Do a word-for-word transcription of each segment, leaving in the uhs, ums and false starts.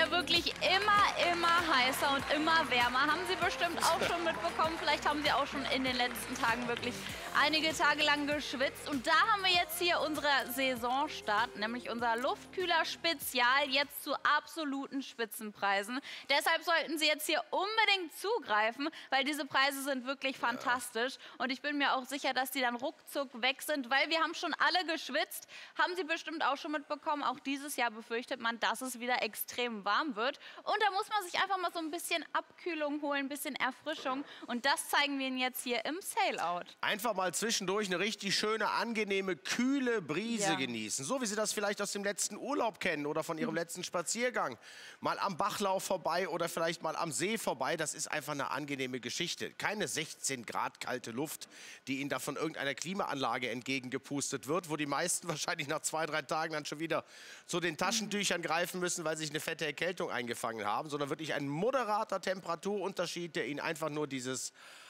ja wirklich immer, immer heißer und immer wärmer. Haben Sie bestimmt auch schon mitbekommen. Vielleicht haben Sie auch schon in den letzten Tagen wirklich einige Tage lang geschwitzt. Und da haben wir jetzt hier unsere Saisonstart, nämlich unser Luftkühler-Spezial, jetzt zu absoluten Spitzenpreisen. Deshalb sollten Sie jetzt hier unbedingt zugreifen, weil diese Preise sind wirklich fantastisch. Und ich bin mir auch sicher, dass die dann ruckzuck weg sind, weil wir haben schon alle geschwitzt. Haben Sie bestimmt auch schon mitbekommen. Auch dieses Jahr befürchtet man, dass es wieder extrem warm wird. Und da muss man sich einfach mal so ein bisschen Abkühlung holen, ein bisschen Erfrischung. Und das zeigen wir Ihnen jetzt hier im Sale-Out. Einfach mal zwischendurch eine richtig schöne, angenehme, kühle Brise Ja. genießen. So wie Sie das vielleicht aus dem letzten Urlaub kennen oder von Ihrem Mhm. letzten Spaziergang. Mal am Bachlauf vorbei oder vielleicht mal am See vorbei. Das ist einfach eine angenehme Geschichte. Keine sechzehn Grad kalte Luft, die Ihnen da von irgendeiner Klimaanlage entgegengepustet wird, wo die meisten wahrscheinlich nach zwei, drei Tagen dann schon wieder zu den Taschentüchern greifen müssen, weil sie sich eine fette Erkältung eingefangen haben, sondern wirklich ein moderater Temperaturunterschied, der Ihnen einfach nur dieses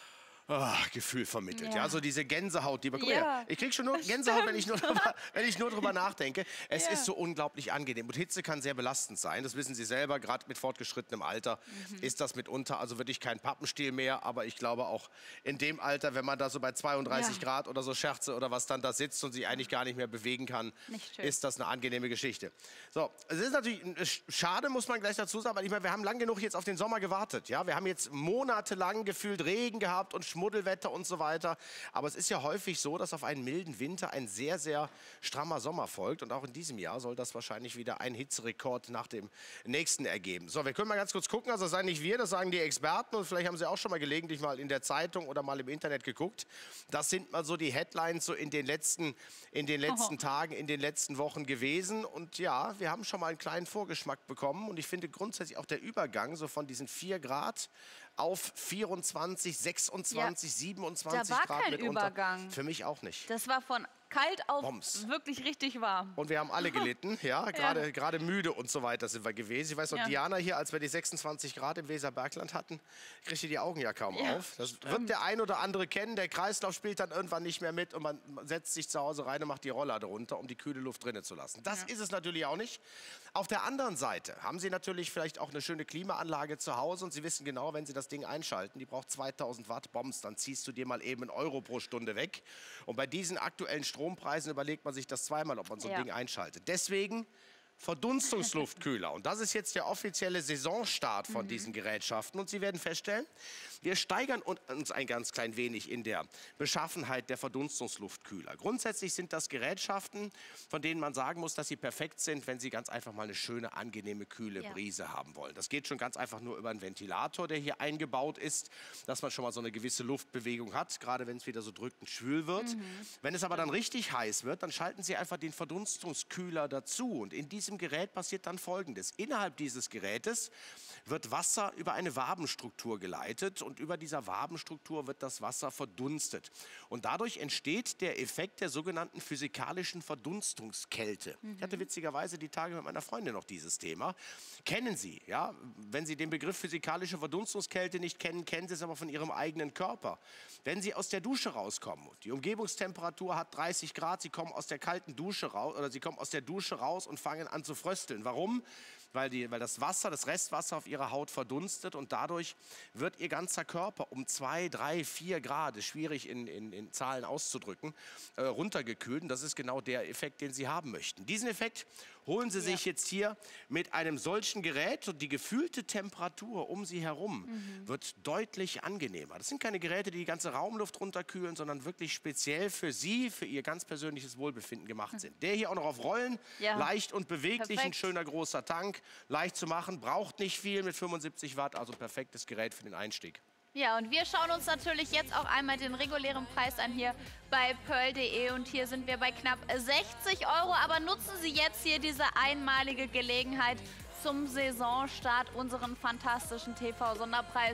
Ah, Gefühl vermittelt. Ja. Ja. ja, so diese Gänsehaut, die man. Guck Ja, mal her, ich krieg schon nur das Gänsehaut, wenn ich stimmt. nur, drüber, wenn ich nur drüber nachdenke. Es Ja. ist so unglaublich angenehm. Und Hitze kann sehr belastend sein. Das wissen Sie selber. Gerade mit fortgeschrittenem Alter Mhm. ist das mitunter also wirklich kein Pappenstiel mehr. Aber ich glaube auch in dem Alter, wenn man da so bei zweiunddreißig Ja. Grad oder so Scherze oder was dann da sitzt und sich eigentlich gar nicht mehr bewegen kann, Nicht schön. ist das eine angenehme Geschichte. So, es ist natürlich äh, schade, muss man gleich dazu sagen, weil ich meine, wir haben lang genug jetzt auf den Sommer gewartet. Ja, wir haben jetzt monatelang gefühlt Regen gehabt und Schmuddelwetter und so weiter. Aber es ist ja häufig so, dass auf einen milden Winter ein sehr, sehr strammer Sommer folgt. Und auch in diesem Jahr soll das wahrscheinlich wieder einen Hitzerekord nach dem nächsten ergeben. So, wir können mal ganz kurz gucken. Also das sagen nicht wir, das sagen die Experten. Und vielleicht haben Sie auch schon mal gelegentlich mal in der Zeitung oder mal im Internet geguckt. Das sind mal so die Headlines so in den letzten, in den letzten Oh. Tagen, in den letzten Wochen gewesen. Und ja, wir haben schon mal einen kleinen Vorgeschmack bekommen. Und ich finde grundsätzlich auch der Übergang so von diesen vier Grad auf vierundzwanzig, sechsundzwanzig, Da siebenundzwanzig war Grad kein mitunter. Übergang. Für mich auch nicht. Das war von kalt auf Bombs. wirklich richtig warm. Und wir haben alle gelitten, ja, gerade gerade müde und so weiter sind wir gewesen. Ich weiß noch, Ja. Diana hier, als wir die sechsundzwanzig Grad im Weserbergland hatten, kriegte die Augen ja kaum Ja, auf. Das wird der ein oder andere kennen. Der Kreislauf spielt dann irgendwann nicht mehr mit und man setzt sich zu Hause rein und macht die Roller drunter, um die kühle Luft drinnen zu lassen. Das Ja. ist es natürlich auch nicht. Auf der anderen Seite haben Sie natürlich vielleicht auch eine schöne Klimaanlage zu Hause und Sie wissen genau, wenn Sie das Ding einschalten, die braucht zweitausend Watt Bombs, dann ziehst du dir mal eben einen Euro pro Stunde weg. Und bei diesen aktuellen Strompreisen überlegt man sich das zweimal, ob man so ein Ja. Ding einschaltet. Deswegen Verdunstungsluftkühler. Und das ist jetzt der offizielle Saisonstart von Mhm. diesen Gerätschaften. Und Sie werden feststellen, wir steigern uns ein ganz klein wenig in der Beschaffenheit der Verdunstungsluftkühler. Grundsätzlich sind das Gerätschaften, von denen man sagen muss, dass sie perfekt sind, wenn Sie ganz einfach mal eine schöne, angenehme, kühle Ja. Brise haben wollen. Das geht schon ganz einfach nur über einen Ventilator, der hier eingebaut ist, dass man schon mal so eine gewisse Luftbewegung hat, gerade wenn es wieder so drückend schwül wird. Mhm. Wenn es aber dann richtig heiß wird, dann schalten Sie einfach den Verdunstungskühler dazu. Und in diesem Gerät passiert dann Folgendes. Innerhalb dieses Gerätes wird Wasser über eine Wabenstruktur geleitet und über dieser Wabenstruktur wird das Wasser verdunstet. Und dadurch entsteht der Effekt der sogenannten physikalischen Verdunstungskälte. Mhm. Ich hatte witzigerweise die Tage mit meiner Freundin noch dieses Thema. Kennen Sie, ja? Wenn Sie den Begriff physikalische Verdunstungskälte nicht kennen, kennen Sie es aber von Ihrem eigenen Körper. Wenn Sie aus der Dusche rauskommen, die Umgebungstemperatur hat dreißig Grad, Sie kommen aus der kalten Dusche raus oder Sie kommen aus der Dusche raus und fangen an zu frösteln. Warum? Weil, die, weil das Wasser, das Restwasser auf Ihrer Haut verdunstet und dadurch wird Ihr ganzer Körper um zwei, drei, vier Grad, ist schwierig in, in, in Zahlen auszudrücken, äh, runtergekühlt. Und das ist genau der Effekt, den Sie haben möchten. Diesen Effekt holen Sie sich jetzt hier mit einem solchen Gerät und die gefühlte Temperatur um Sie herum Mhm. wird deutlich angenehmer. Das sind keine Geräte, die die ganze Raumluft runterkühlen, sondern wirklich speziell für Sie, für Ihr ganz persönliches Wohlbefinden gemacht sind. Der hier auch noch auf Rollen, Ja. leicht und beweglich, ein Perfekt. schöner großer Tank, leicht zu machen, braucht nicht viel mit fünfundsiebzig Watt, also perfektes Gerät für den Einstieg. Ja, und wir schauen uns natürlich jetzt auch einmal den regulären Preis an hier bei pearl punkt de und hier sind wir bei knapp sechzig Euro. Aber nutzen Sie jetzt hier diese einmalige Gelegenheit zum Saisonstart, unseren fantastischen T V-Sonderpreis.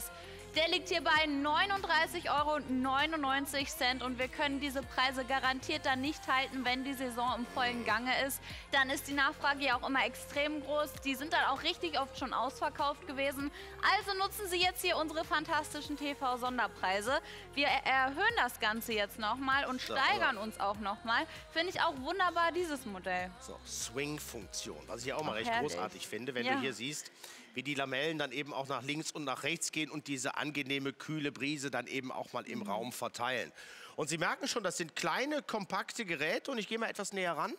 Der liegt hier bei neununddreißig Euro neunundneunzig. Und wir können diese Preise garantiert dann nicht halten, wenn die Saison im vollen Gange ist. Dann ist die Nachfrage ja auch immer extrem groß. Die sind dann auch richtig oft schon ausverkauft gewesen. Also nutzen Sie jetzt hier unsere fantastischen T V-Sonderpreise. Wir erhöhen das Ganze jetzt nochmal und steigern uns auch nochmal. Finde ich auch wunderbar, dieses Modell. So, Swing-Funktion, was ich auch mal Auch recht herrlich. großartig finde, wenn Ja. du hier siehst, wie die Lamellen dann eben auch nach links und nach rechts gehen und diese angenehme, kühle Brise dann eben auch mal im Raum verteilen. Und Sie merken schon, das sind kleine, kompakte Geräte und ich gehe mal etwas näher ran.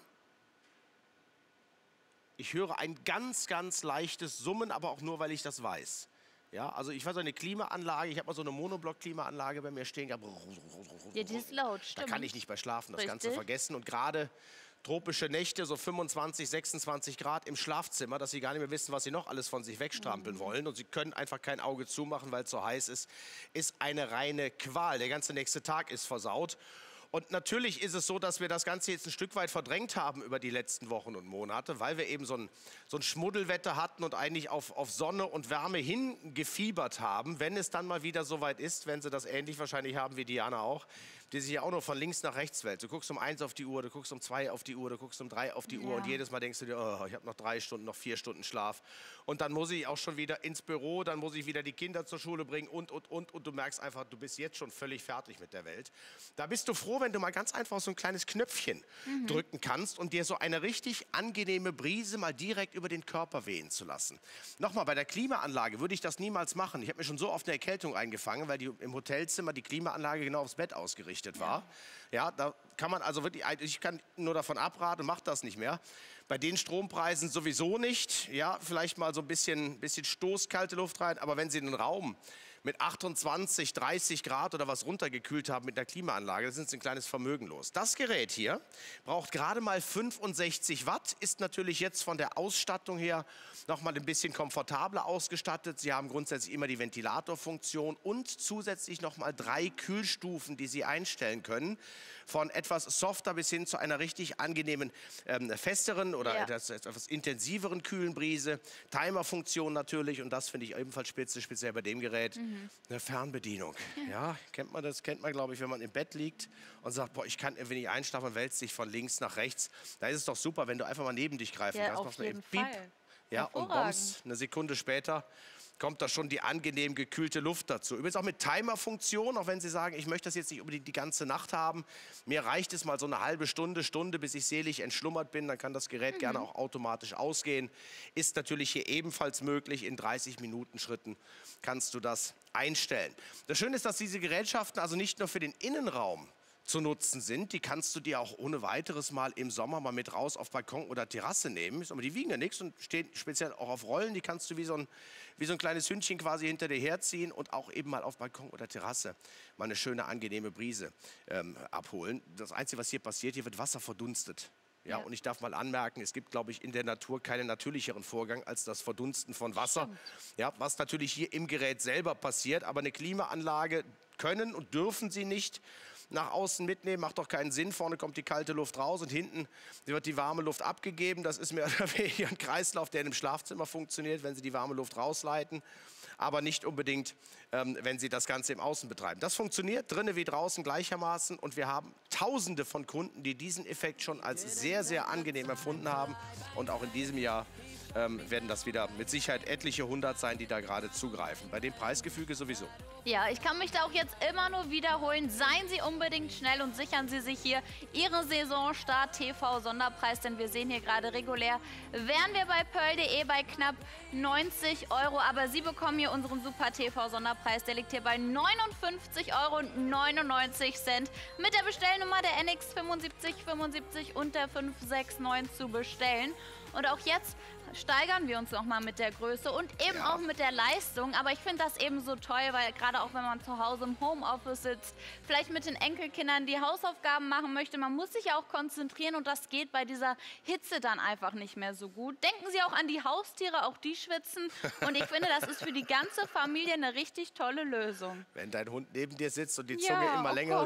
Ich höre ein ganz, ganz leichtes Summen, aber auch nur, weil ich das weiß. Ja, also ich weiß so eine Klimaanlage, ich habe mal so eine Monoblock-Klimaanlage bei mir stehen gehabt. Ja, die ist laut, Da stimmt. kann ich nicht bei schlafen, das Richtig. Ganze vergessen. Und gerade tropische Nächte, so fünfundzwanzig, sechsundzwanzig Grad im Schlafzimmer, dass Sie gar nicht mehr wissen, was Sie noch alles von sich wegstrampeln Mhm. wollen. Und Sie können einfach kein Auge zumachen, weil es so heiß ist, ist eine reine Qual. Der ganze nächste Tag ist versaut. Und natürlich ist es so, dass wir das Ganze jetzt ein Stück weit verdrängt haben über die letzten Wochen und Monate, weil wir eben so ein, so ein Schmuddelwetter hatten und eigentlich auf, auf Sonne und Wärme hingefiebert haben. Wenn es dann mal wieder so weit ist, wenn Sie das ähnlich wahrscheinlich haben wie Diana auch, die sich ja auch nur von links nach rechts wälzt. Du guckst um eins auf die Uhr, du guckst um zwei auf die Uhr, du guckst um drei auf die Uhr Ja. und jedes Mal denkst du dir, oh, ich habe noch drei Stunden, noch vier Stunden Schlaf. Und dann muss ich auch schon wieder ins Büro, dann muss ich wieder die Kinder zur Schule bringen und, und, und. Und du merkst einfach, du bist jetzt schon völlig fertig mit der Welt. Da bist du froh, wenn du mal ganz einfach so ein kleines Knöpfchen Mhm. drücken kannst und dir so eine richtig angenehme Brise mal direkt über den Körper wehen zu lassen. Nochmal, bei der Klimaanlage würde ich das niemals machen. Ich habe mir schon so oft eine Erkältung eingefangen, weil die, im Hotelzimmer die Klimaanlage genau aufs Bett ausgerichtet war. Ja, da kann man also wirklich, ich kann nur davon abraten, macht das nicht mehr. Bei den Strompreisen sowieso nicht. Ja, vielleicht mal so ein bisschen, bisschen stoßkalte Luft rein, aber wenn Sie einen Raum mit achtundzwanzig, dreißig Grad oder was runtergekühlt haben mit der Klimaanlage, da sind Sie ein kleines Vermögen los. Das Gerät hier braucht gerade mal fünfundsechzig Watt, ist natürlich jetzt von der Ausstattung her noch mal ein bisschen komfortabler ausgestattet. Sie haben grundsätzlich immer die Ventilatorfunktion und zusätzlich noch mal drei Kühlstufen, die Sie einstellen können. Von etwas softer bis hin zu einer richtig angenehmen, ähm, festeren oder Ja. etwas, etwas intensiveren kühlen Brise. Timerfunktion natürlich und das finde ich ebenfalls spitze, speziell bei dem Gerät. Mhm. Eine Fernbedienung. Ja, kennt man das? Kennt man, glaube ich, wenn man im Bett liegt und sagt, boah, ich kann, wenn ich einschlafe und wälzt sich von links nach rechts. Da ist es doch super, wenn du einfach mal neben dich greifen Ja, kannst. auf Machst mal jeden eben Piep. Fall. Ja, und Hervorragend. bombs, eine Sekunde später kommt da schon die angenehm gekühlte Luft dazu. Übrigens auch mit Timerfunktion, auch wenn Sie sagen, ich möchte das jetzt nicht unbedingt die ganze Nacht haben. Mir reicht es mal so eine halbe Stunde, Stunde, bis ich selig entschlummert bin. Dann kann das Gerät gerne auch automatisch ausgehen. Ist natürlich hier ebenfalls möglich. In dreißig Minuten Schritten kannst du das einstellen. Das Schöne ist, dass diese Gerätschaften also nicht nur für den Innenraum zu nutzen sind. Die kannst du dir auch ohne weiteres mal im Sommer mal mit raus auf Balkon oder Terrasse nehmen. Aber die wiegen ja nichts und stehen speziell auch auf Rollen. Die kannst du wie so ein, wie so ein kleines Hündchen quasi hinter dir herziehen und auch eben mal auf Balkon oder Terrasse mal eine schöne, angenehme Brise ähm, abholen. Das Einzige, was hier passiert, hier wird Wasser verdunstet. Ja, Ja. und ich darf mal anmerken, es gibt, glaube ich, in der Natur keinen natürlicheren Vorgang als das Verdunsten von Wasser. Ja, was natürlich hier im Gerät selber passiert. Aber eine Klimaanlage können und dürfen Sie nicht nach außen mitnehmen, macht doch keinen Sinn. Vorne kommt die kalte Luft raus und hinten wird die warme Luft abgegeben. Das ist mehr oder weniger ein Kreislauf, der im Schlafzimmer funktioniert, wenn Sie die warme Luft rausleiten. Aber nicht unbedingt, ähm, wenn Sie das Ganze im Außen betreiben. Das funktioniert drinnen wie draußen gleichermaßen. Und wir haben Tausende von Kunden, die diesen Effekt schon als sehr, sehr angenehm empfunden haben. Und auch in diesem Jahr ähm, werden das wieder mit Sicherheit etliche hundert sein, die da gerade zugreifen. Bei dem Preisgefüge sowieso. Ja, ich kann mich da auch jetzt immer nur wiederholen. Seien Sie unbedingt schnell und sichern Sie sich hier Ihren Saisonstart T V-Sonderpreis, denn wir sehen hier gerade regulär, wären wir bei pearl punkt de bei knapp neunzig Euro. Aber Sie bekommen hier unseren super T V-Sonderpreis. Der liegt hier bei neunundfünfzig Euro neunundneunzig mit der Bestellnummer der N X sieben fünf fünf sieben und der fünf sechs neun zu bestellen. Und auch jetzt steigern wir uns nochmal mit der Größe und eben Ja. auch mit der Leistung. Aber ich finde das eben so toll, weil gerade auch wenn man zu Hause im Homeoffice sitzt, vielleicht mit den Enkelkindern die Hausaufgaben machen möchte, man muss sich ja auch konzentrieren und das geht bei dieser Hitze dann einfach nicht mehr so gut. Denken Sie auch an die Haustiere, auch die schwitzen. Und ich finde, das ist für die ganze Familie eine richtig tolle Lösung. Wenn dein Hund neben dir sitzt und die Ja, Zunge immer oh länger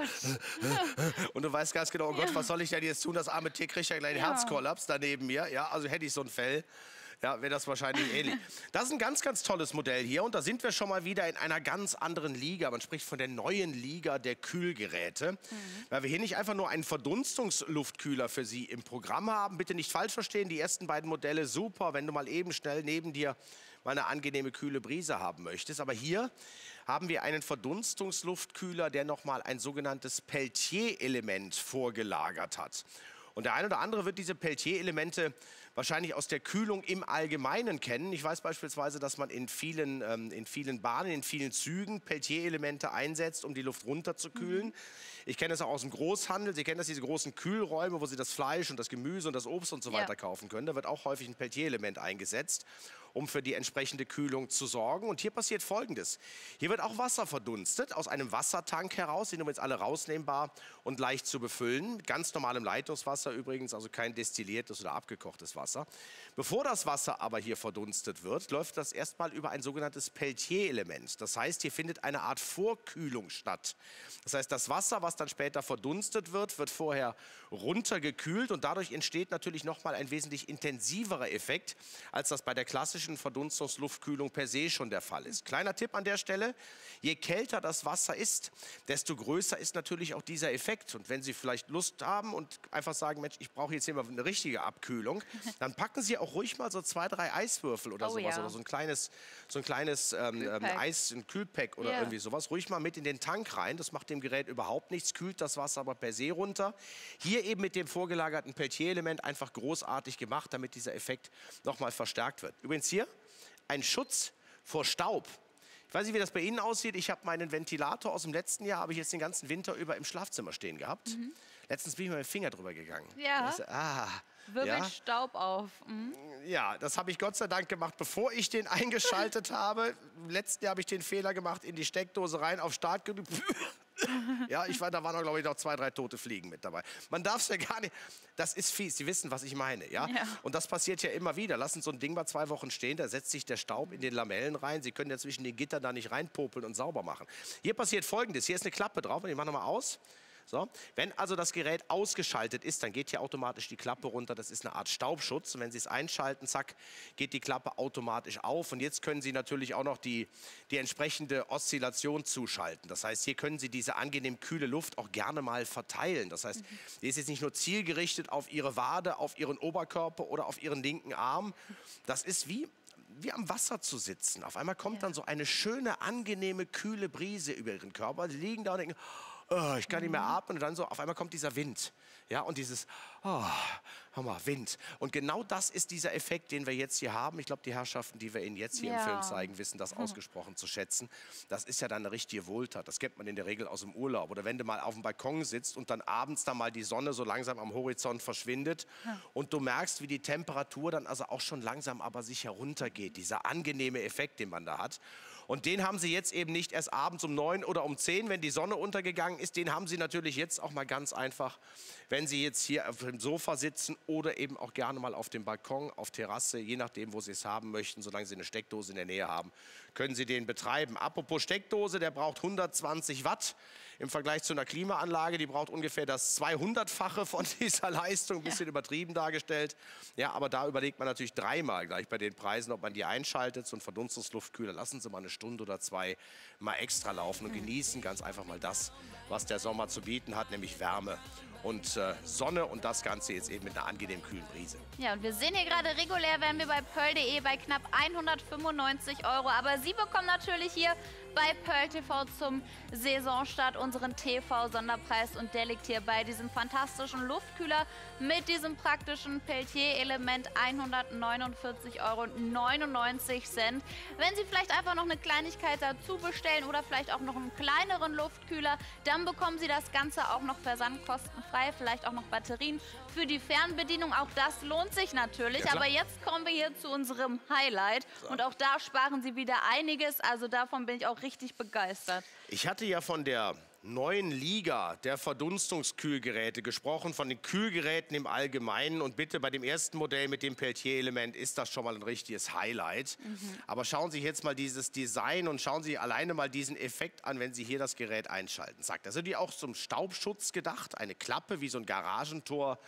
Gott. und du weißt ganz genau, oh Gott, was soll ich denn jetzt tun? Das arme Tier kriegt ja gleich einen Ja. Herzkollaps da neben mir. Ja, also hätte ich so ein Fell. ja, wäre das wahrscheinlich ähnlich. Das ist ein ganz, ganz tolles Modell hier und da sind wir schon mal wieder in einer ganz anderen Liga. Man spricht von der neuen Liga der Kühlgeräte, mhm. weil wir hier nicht einfach nur einen Verdunstungsluftkühler für Sie im Programm haben. Bitte nicht falsch verstehen, die ersten beiden Modelle super, wenn du mal eben schnell neben dir mal eine angenehme kühle Brise haben möchtest. Aber hier haben wir einen Verdunstungsluftkühler, der nochmal ein sogenanntes Peltier-Element vorgelagert hat. Und der eine oder andere wird diese Peltier-Elemente wahrscheinlich aus der Kühlung im Allgemeinen kennen. Ich weiß beispielsweise, dass man in vielen, ähm, in vielen Bahnen, in vielen Zügen Peltier-Elemente einsetzt, um die Luft runterzukühlen. Mhm. Ich kenne das auch aus dem Großhandel. Sie kennen das, diese großen Kühlräume, wo Sie das Fleisch und das Gemüse und das Obst und so weiter ja. kaufen können. Da wird auch häufig ein Peltier-Element eingesetzt, um für die entsprechende Kühlung zu sorgen. Und hier passiert Folgendes. Hier wird auch Wasser verdunstet aus einem Wassertank heraus, sind übrigens alle rausnehmbar und leicht zu befüllen. Mit ganz normalem Leitungswasser übrigens, also kein destilliertes oder abgekochtes Wasser. Bevor das Wasser aber hier verdunstet wird, läuft das erstmal über ein sogenanntes Peltier-Element. Das heißt, hier findet eine Art Vorkühlung statt. Das heißt, das Wasser, was dann später verdunstet wird, wird vorher runtergekühlt und dadurch entsteht natürlich nochmal ein wesentlich intensiverer Effekt, als das bei der klassischen Verdunstungsluftkühlung per se schon der Fall ist. Kleiner Tipp an der Stelle, je kälter das Wasser ist, desto größer ist natürlich auch dieser Effekt. Und wenn Sie vielleicht Lust haben und einfach sagen, Mensch, ich brauche jetzt hier mal eine richtige Abkühlung, dann packen Sie auch ruhig mal so zwei, drei Eiswürfel oder oh, sowas ja. oder so ein kleines, so ein kleines ähm, ähm, Eis, ein Kühlpack oder yeah. irgendwie sowas, ruhig mal mit in den Tank rein. Das macht dem Gerät überhaupt nichts, kühlt das Wasser aber per se runter. Hier eben mit dem vorgelagerten Peltier-Element einfach großartig gemacht, damit dieser Effekt nochmal verstärkt wird. Übrigens hier ein Schutz vor Staub. Ich weiß nicht, wie das bei Ihnen aussieht. Ich habe meinen Ventilator aus dem letzten Jahr, habe ich jetzt den ganzen Winter über im Schlafzimmer stehen gehabt. Mhm. Letztens bin ich mit dem Finger drüber gegangen. Ja. Ich so, ah, Wirbelt ja. Staub auf. Mhm. Ja, das habe ich Gott sei Dank gemacht, bevor ich den eingeschaltet habe. Im letzten Jahr habe ich den Fehler gemacht, in die Steckdose rein, auf Start gedrückt. Ja, ich war, da waren, glaube ich, noch zwei, drei tote Fliegen mit dabei. Man darf es ja gar nicht. Das ist fies, Sie wissen, was ich meine. Ja? ja? Und das passiert ja immer wieder. Lassen so ein Ding mal zwei Wochen stehen, da setzt sich der Staub in den Lamellen rein. Sie können ja zwischen den Gittern da nicht reinpopeln und sauber machen. Hier passiert Folgendes. Hier ist eine Klappe drauf und ich mache nochmal aus. So. Wenn also das Gerät ausgeschaltet ist, dann geht hier automatisch die Klappe runter. Das ist eine Art Staubschutz. Und wenn Sie es einschalten, zack, geht die Klappe automatisch auf. Und jetzt können Sie natürlich auch noch die, die entsprechende Oszillation zuschalten. Das heißt, hier können Sie diese angenehm kühle Luft auch gerne mal verteilen. Das heißt, mhm. die ist jetzt nicht nur zielgerichtet auf Ihre Wade, auf Ihren Oberkörper oder auf Ihren linken Arm. Das ist wie... wie am Wasser zu sitzen. Auf einmal kommt ja. dann so eine schöne, angenehme, kühle Brise über Ihren Körper. Sie liegen da und denken, oh, ich kann nicht mehr atmen. Und dann so, auf einmal kommt dieser Wind. Ja, und dieses, oh, Hammer, Wind. Und genau das ist dieser Effekt, den wir jetzt hier haben. Ich glaube, die Herrschaften, die wir Ihnen jetzt hier ja. im Film zeigen, wissen das ausgesprochen zu schätzen. Das ist ja dann eine richtige Wohltat. Das kennt man in der Regel aus dem Urlaub. Oder wenn du mal auf dem Balkon sitzt und dann abends dann mal die Sonne so langsam am Horizont verschwindet ja. und du merkst, wie die Temperatur dann also auch schon langsam aber sicher runtergeht. Dieser angenehme Effekt, den man da hat. Und den haben Sie jetzt eben nicht erst abends um neun oder um zehn, wenn die Sonne untergegangen ist. Den haben Sie natürlich jetzt auch mal ganz einfach, wenn Sie jetzt hier auf dem Sofa sitzen oder eben auch gerne mal auf dem Balkon, auf Terrasse, je nachdem, wo Sie es haben möchten. Solange Sie eine Steckdose in der Nähe haben, können Sie den betreiben. Apropos Steckdose, der braucht hundertzwanzig Watt. Im Vergleich zu einer Klimaanlage, die braucht ungefähr das zweihundertfache von dieser Leistung, ein bisschen ja. übertrieben dargestellt. Ja, aber da überlegt man natürlich dreimal gleich bei den Preisen, ob man die einschaltet. So ein Verdunstungsluftkühler, lassen Sie mal eine Stunde oder zwei mal extra laufen und mhm. genießen ganz einfach mal das, was der Sommer zu bieten hat, nämlich Wärme und äh, Sonne und das Ganze jetzt eben mit einer angenehmen kühlen Brise. Ja, und wir sehen hier gerade, regulär wären wir bei Pearl punkt de bei knapp hundertfünfundneunzig Euro. Aber Sie bekommen natürlich hier bei Pearl T V zum Saisonstart unseren T V-Sonderpreis und der liegt hier bei diesem fantastischen Luftkühler mit diesem praktischen Peltier-Element hundertneunundvierzig Euro neunundneunzig. Wenn Sie vielleicht einfach noch eine Kleinigkeit dazu bestellen oder vielleicht auch noch einen kleineren Luftkühler, dann bekommen Sie das Ganze auch noch versandkostenfrei, vielleicht auch noch Batterien für die Fernbedienung. Auch das lohnt sich natürlich, ja, aber jetzt kommen wir hier zu unserem Highlight so. Und auch da sparen Sie wieder einiges, also davon bin ich auch richtig begeistert. Ich hatte ja von der neuen Liga der Verdunstungskühlgeräte gesprochen, von den Kühlgeräten im Allgemeinen. Und bitte bei dem ersten Modell mit dem Peltier-Element ist das schon mal ein richtiges Highlight. Mhm. Aber schauen Sie sich jetzt mal dieses Design und schauen Sie alleine mal diesen Effekt an, wenn Sie hier das Gerät einschalten. Sagt, da sind die auch zum Staubschutz gedacht. Eine Klappe wie so ein Garagentor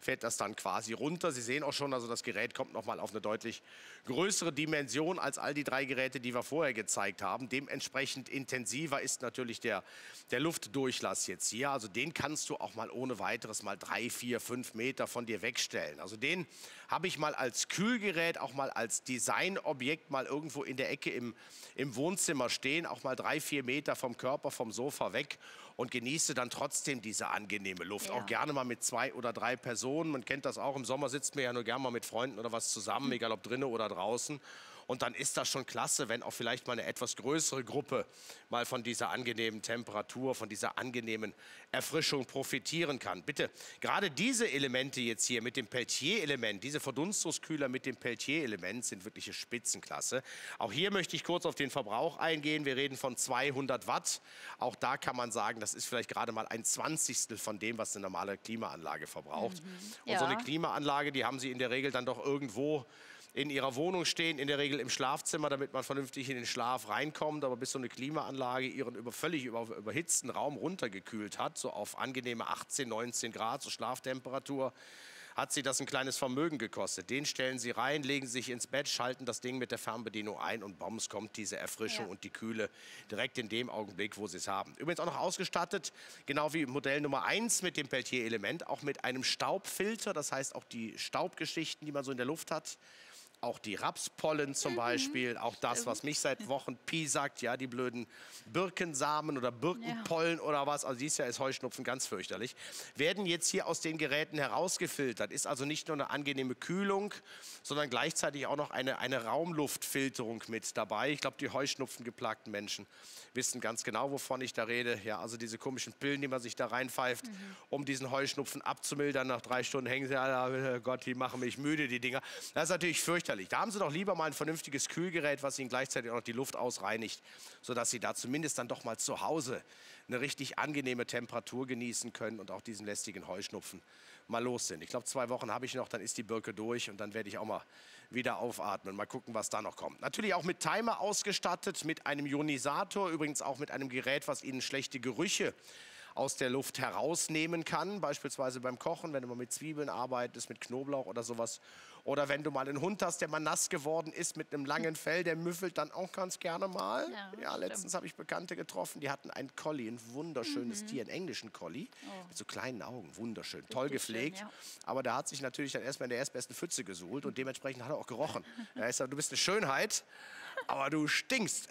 fährt das dann quasi runter. Sie sehen auch schon, also das Gerät kommt nochmal auf eine deutlich größere Dimension als all die drei Geräte, die wir vorher gezeigt haben. Dementsprechend intensiver ist natürlich der, der Luftdurchlass jetzt hier. Also den kannst du auch mal ohne weiteres mal drei, vier, fünf Meter von dir wegstellen. Also den habe ich mal als Kühlgerät, auch mal als Designobjekt mal irgendwo in der Ecke im, im Wohnzimmer stehen, auch mal drei, vier Meter vom Körper, vom Sofa weg und genieße dann trotzdem diese angenehme Luft. Ja. Auch gerne mal mit zwei oder drei Personen. Man kennt das auch, im Sommer sitzt man ja nur gerne mal mit Freunden oder was zusammen, mhm. egal ob drinnen oder draußen. Und dann ist das schon klasse, wenn auch vielleicht mal eine etwas größere Gruppe mal von dieser angenehmen Temperatur, von dieser angenehmen Erfrischung profitieren kann. Bitte, gerade diese Elemente jetzt hier mit dem Peltier-Element, diese Verdunstungskühler mit dem Peltier-Element sind wirkliche Spitzenklasse. Auch hier möchte ich kurz auf den Verbrauch eingehen. Wir reden von zweihundert Watt. Auch da kann man sagen, das ist vielleicht gerade mal ein Zwanzigstel von dem, was eine normale Klimaanlage verbraucht. Mhm. Ja. Und so eine Klimaanlage, die haben Sie in der Regel dann doch irgendwo in ihrer Wohnung stehen, in der Regel im Schlafzimmer, damit man vernünftig in den Schlaf reinkommt. Aber bis so eine Klimaanlage ihren über, völlig über, überhitzten Raum runtergekühlt hat, so auf angenehme achtzehn, neunzehn Grad, so Schlaftemperatur, hat sie das ein kleines Vermögen gekostet. Den stellen Sie rein, legen Sie sich ins Bett, schalten das Ding mit der Fernbedienung ein und bums kommt diese Erfrischung ja. und die Kühle direkt in dem Augenblick, wo Sie es haben. Übrigens auch noch ausgestattet, genau wie Modell Nummer eins mit dem Peltier-Element, auch mit einem Staubfilter. Das heißt, auch die Staubgeschichten, die man so in der Luft hat, auch die Rapspollen zum mhm. Beispiel, auch das, was mich seit Wochen piesackt, ja, die blöden Birkensamen oder Birkenpollen ja. oder was, also dieses Jahr ist Heuschnupfen ganz fürchterlich, werden jetzt hier aus den Geräten herausgefiltert. Ist also nicht nur eine angenehme Kühlung, sondern gleichzeitig auch noch eine, eine Raumluftfilterung mit dabei. Ich glaube, die heuschnupfengeplagten Menschen wissen ganz genau, wovon ich da rede. Ja, also diese komischen Pillen, die man sich da reinpfeift, mhm. um diesen Heuschnupfen abzumildern. Nach drei Stunden hängen sie, ja, Gott, die machen mich müde, die Dinger. Das ist natürlich fürchterlich. Da haben Sie doch lieber mal ein vernünftiges Kühlgerät, was Ihnen gleichzeitig auch noch die Luft ausreinigt, sodass Sie da zumindest dann doch mal zu Hause eine richtig angenehme Temperatur genießen können und auch diesen lästigen Heuschnupfen mal los sind. Ich glaube, zwei Wochen habe ich noch, dann ist die Birke durch und dann werde ich auch mal wieder aufatmen. Mal gucken, was da noch kommt. Natürlich auch mit Timer ausgestattet, mit einem Ionisator, übrigens auch mit einem Gerät, was Ihnen schlechte Gerüche aus der Luft herausnehmen kann, beispielsweise beim Kochen, wenn du mal mit Zwiebeln arbeitest, mit Knoblauch oder sowas. Oder wenn du mal einen Hund hast, der mal nass geworden ist mit einem langen Fell, der müffelt dann auch ganz gerne mal. Ja, ja letztens habe ich Bekannte getroffen, die hatten einen Collie, ein wunderschönes mhm. Tier, einen englischen Collie, oh. mit so kleinen Augen, wunderschön, Richtig toll gepflegt. Schön, ja. Aber der hat sich natürlich dann erstmal in der erstbesten Pfütze gesuhlt und dementsprechend hat er auch gerochen. Er ist, du bist eine Schönheit, aber du stinkst.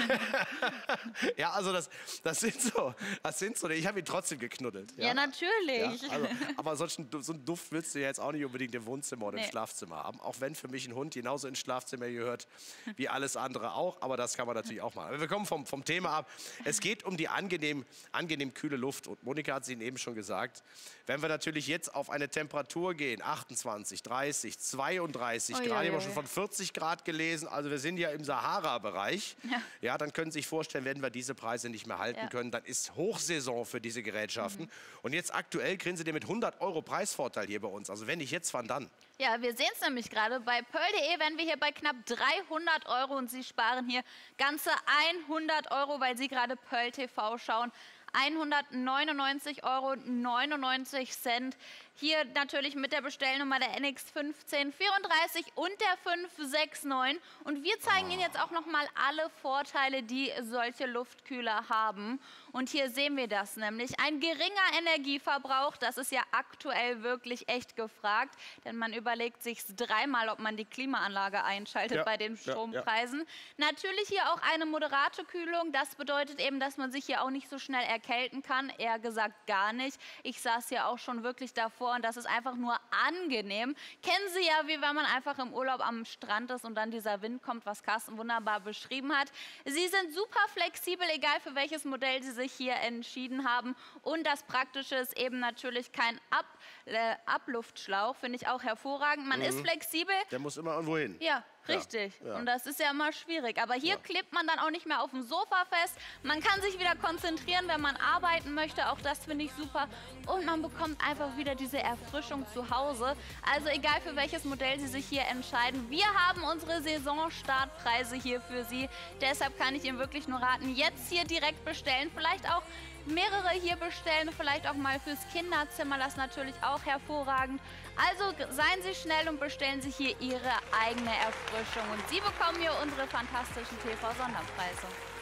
Ja, also das, das sind so, das sind so, ich habe ihn trotzdem geknuddelt. Ja, ja natürlich. Ja, also, aber solchen, so einen Duft willst du ja jetzt auch nicht unbedingt im Wohnzimmer oder nee. im Schlafzimmer haben. Auch wenn für mich ein Hund genauso ins Schlafzimmer gehört wie alles andere auch. Aber das kann man natürlich auch machen. Aber wir kommen vom, vom Thema ab. Es geht um die angenehm, angenehm kühle Luft. Und Monika hat es Ihnen eben schon gesagt. Wenn wir natürlich jetzt auf eine Temperatur gehen, achtundzwanzig, dreißig, zweiunddreißig oh, Grad, ja, ich habe ja, schon von vierzig Grad gelesen. Also wir sind ja im Sahara-Bereich. Ja. ja, dann können Sie sich vorstellen, werden wir diese Preise nicht mehr halten ja. können. Dann ist Hochsaison für diese Gerätschaften. Mhm. Und jetzt aktuell kriegen Sie den mit hundert Euro Preisvorteil hier bei uns. Also wenn nicht jetzt, wann dann? Ja, wir sehen es nämlich gerade. Bei Pearl punkt de wären wir hier bei knapp dreihundert Euro und Sie sparen hier ganze hundert Euro, weil Sie gerade Pearl T V schauen. hundertneunundneunzig Euro neunundneunzig Cent. Hier natürlich mit der Bestellnummer der N X fünfzehn vierunddreißig und der fünf sechs neun. Und wir zeigen Ihnen jetzt auch noch mal alle Vorteile, die solche Luftkühler haben. Und hier sehen wir das nämlich. Ein geringer Energieverbrauch, das ist ja aktuell wirklich echt gefragt. Denn man überlegt sich dreimal, ob man die Klimaanlage einschaltet ja, bei den Strompreisen. Ja, ja. Natürlich hier auch eine moderate Kühlung. Das bedeutet eben, dass man sich hier auch nicht so schnell erkälten kann. Eher gesagt gar nicht. Ich saß hier auch schon wirklich davor und das ist einfach nur angenehm. Kennen Sie ja, wie wenn man einfach im Urlaub am Strand ist und dann dieser Wind kommt, was Carsten wunderbar beschrieben hat. Sie sind super flexibel, egal für welches Modell Sie sich hier entschieden haben. Und das Praktische ist eben natürlich kein Ab, äh, Abluftschlauch, finde ich auch hervorragend. Man mhm. ist flexibel. Der muss immer irgendwo hin. Ja. Richtig. Ja, ja. Und das ist ja immer schwierig. Aber hier ja. klebt man dann auch nicht mehr auf dem Sofa fest. Man kann sich wieder konzentrieren, wenn man arbeiten möchte. Auch das finde ich super. Und man bekommt einfach wieder diese Erfrischung zu Hause. Also egal für welches Modell Sie sich hier entscheiden. Wir haben unsere Saisonstartpreise hier für Sie. Deshalb kann ich Ihnen wirklich nur raten, jetzt hier direkt bestellen. Vielleicht auch mehrere hier bestellen, vielleicht auch mal fürs Kinderzimmer, das ist natürlich auch hervorragend. Also seien Sie schnell und bestellen Sie hier Ihre eigene Erfrischung. Und Sie bekommen hier unsere fantastischen T V-Sonderpreise.